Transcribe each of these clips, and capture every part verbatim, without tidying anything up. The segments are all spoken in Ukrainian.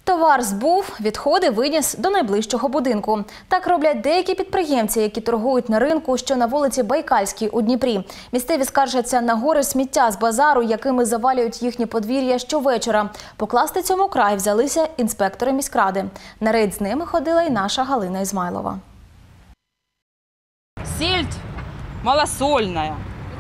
Товар збув, відходи виніс до найближчого будинку. Так роблять деякі підприємці, які торгують на ринку, що на вулиці Байкальській у Дніпрі. Місцеві скаржаться на гори сміття з базару, якими завалюють їхні подвір'я щовечора. Покласти цьому край взялися інспектори міськради. На рейд з ними ходила й наша Галина Ізмайлова. Сельдь малосольна.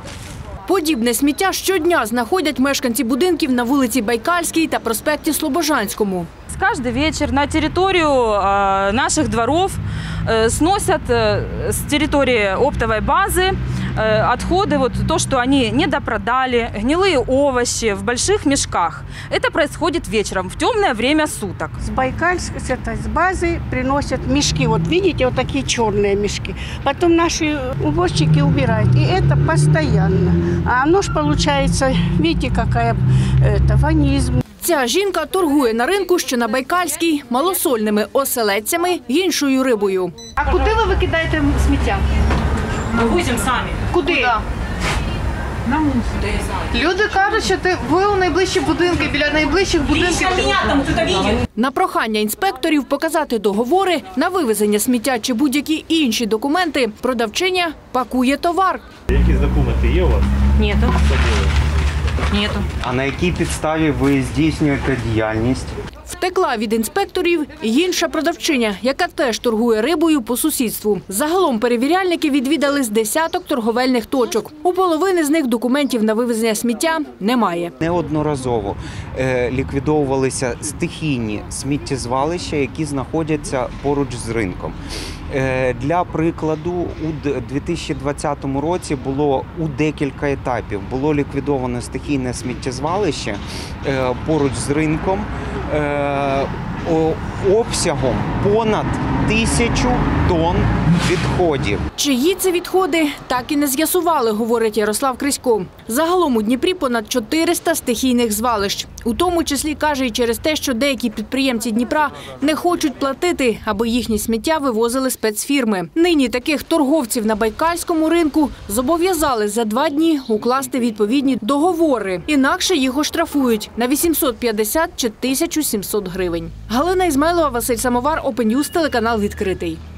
Подібне сміття щодня знаходять мешканці будинків на вулиці Байкальській та проспекті Слобожанському. Каждый вечер на территорию наших дворов сносят с территории оптовой базы отходы, вот то, что они не допродали, гнилые овощи в больших мешках. Это происходит вечером, в темное время суток. С Байкальской, с базы приносят мешки. Вот видите, вот такие черные мешки. Потом наши уборщики убирают. И это постоянно. А оно ж получается, видите, какая это, ванизм. Ця жінка торгує на ринку, що на Байкальській, малосольними оселедцями й іншою рибою. А куди ви викидаєте сміття? Ми возимо самі. Куди? Куди? На мусор. Люди кажуть, що ти, ви у найближчі будинки, біля найближчих будинків. На прохання інспекторів показати договори на вивезення сміття чи будь-які інші документи, продавчиня пакує товар. Які документи є у вас? Нету. Нету. А на якій підставі ви здійснюєте діяльність? Втекла від інспекторів і інша продавчиня, яка теж торгує рибою по сусідству. Загалом перевіряльники відвідали з десяток торговельних точок. У половини з них документів на вивезення сміття немає. Неодноразово е, ліквідовувалися стихійні сміттєзвалища, які знаходяться поруч з ринком. Е, для прикладу, у дві тисячі двадцятому році було у декілька етапів було ліквідовано стихійне сміттєзвалище е, поруч з ринком е, обсягом понад тисячу тонн відходів. Чиї це відходи, так і не з'ясували, говорить Ярослав Крисько. Загалом у Дніпрі понад чотириста стихійних звалищ. У тому числі, каже, і через те, що деякі підприємці Дніпра не хочуть платити, аби їхні сміття вивозили спецфірми. Нині таких торговців на Байкальському ринку зобов'язали за два дні укласти відповідні договори. Інакше їх оштрафують на вісімсот п'ятдесят чи тисячу сімсот гривень. Галина Ізмайлова, Василь Самовар, Open News, телеканал «Відкритий».